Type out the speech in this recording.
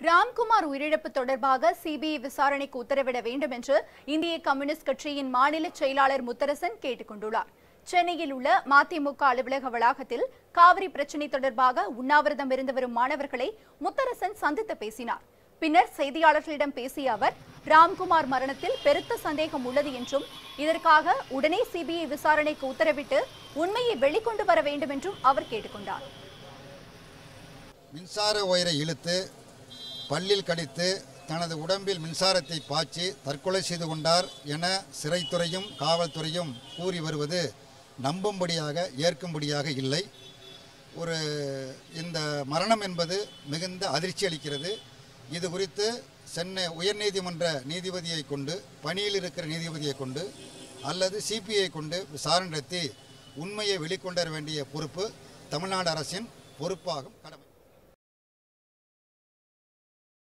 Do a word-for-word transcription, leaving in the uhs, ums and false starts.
ராம்குமார் உயிரிழப்பு தொடர்பாக சிபிஐ விசாரணைக்கு உத்தரவிட வேண்டும் என்று இந்திய கம்யூனிஸ்ட் கட்சியின் மாநில செயலாளர் முத்தரசன் கேட்டுக் கொண்டுள்ளார். சென்னையில் உள்ள மதிமுக அலுவலக வளாகத்தில் காவிரி பிரச்சினை தொடர்பாக உண்ணாவிரதம் இருந்து வரும் மாணவர்களை முத்தரசன் சந்தித்து பேசினார். பின்னர் செய்தியாளர்களிடம் பேசிய அவர், ராம்குமார் மரணத்தில் பெருத்த சந்தேகம் உள்ளது என்றும் இதற்காக உடனே சிபிஐ விசாரணைக்கு உத்தரவிட்டு உண்மையை வெளிக்கொண்டு வர வேண்டும் என்றும் அவர் கேட்டுக்கொண்டார். மின்சார ஒயரை இழுத்து பல்லில் கடித்து தனது உடம்பில் மின்சாரத்தை பாய்ச்சி தற்கொலை செய்து கொண்டார் என சிறைத்துறையும் காவல்துறையும் கூறி வருவது நம்பும்படியாக ஏற்கும்படியாக இல்லை. ஒரு இந்த மரணம் என்பது மிகுந்த அதிர்ச்சி அளிக்கிறது. இது குறித்து சென்னை உயர்நீதிமன்ற நீதிபதியை கொண்டு, பணியில் இருக்கிற நீதிபதியை கொண்டு அல்லது சிபிஐ கொண்டு விசாரணை நடத்தி உண்மையை வெளிக்கொண்டு வர வேண்டிய பொறுப்பு தமிழ்நாடு அரசின் பொறுப்பாகும் கடமை.